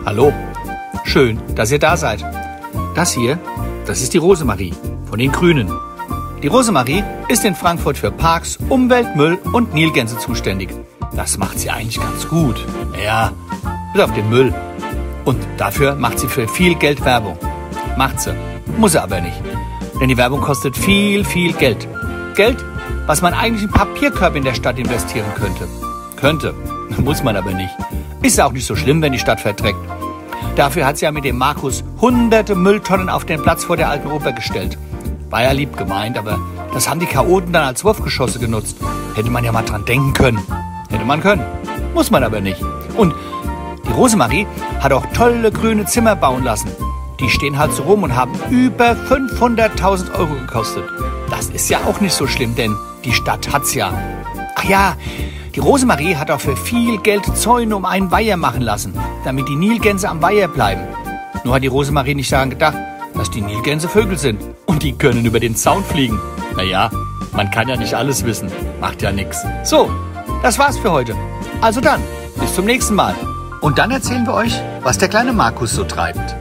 Hallo, schön, dass ihr da seid. Das hier, das ist die Rosemarie von den Grünen. Die Rosemarie ist in Frankfurt für Parks, Umwelt, Müll und Nilgänse zuständig. Das macht sie eigentlich ganz gut. Ja, bis auf den Müll. Und dafür macht sie für viel Geld Werbung. Macht sie, muss sie aber nicht. Denn die Werbung kostet viel, viel Geld. Geld, was man eigentlich in Papierkörbe in der Stadt investieren könnte. Könnte, muss man aber nicht. Ist ja auch nicht so schlimm, wenn die Stadt verdreckt. Dafür hat sie ja mit dem Markus hunderte Mülltonnen auf den Platz vor der Alten Oper gestellt. War ja lieb gemeint, aber das haben die Chaoten dann als Wurfgeschosse genutzt. Hätte man ja mal dran denken können. Hätte man können. Muss man aber nicht. Und die Rosemarie hat auch tolle grüne Zimmer bauen lassen. Die stehen halt so rum und haben über 500.000 Euro gekostet. Das ist ja auch nicht so schlimm, denn die Stadt hat's ja. Ach ja, die Rosemarie hat auch für viel Geld Zäune um einen Weiher machen lassen, damit die Nilgänse am Weiher bleiben. Nur hat die Rosemarie nicht daran gedacht, dass die Nilgänse Vögel sind und die können über den Zaun fliegen. Naja, man kann ja nicht alles wissen, macht ja nix. So, das war's für heute. Also dann, bis zum nächsten Mal. Und dann erzählen wir euch, was der kleine Markus so treibt.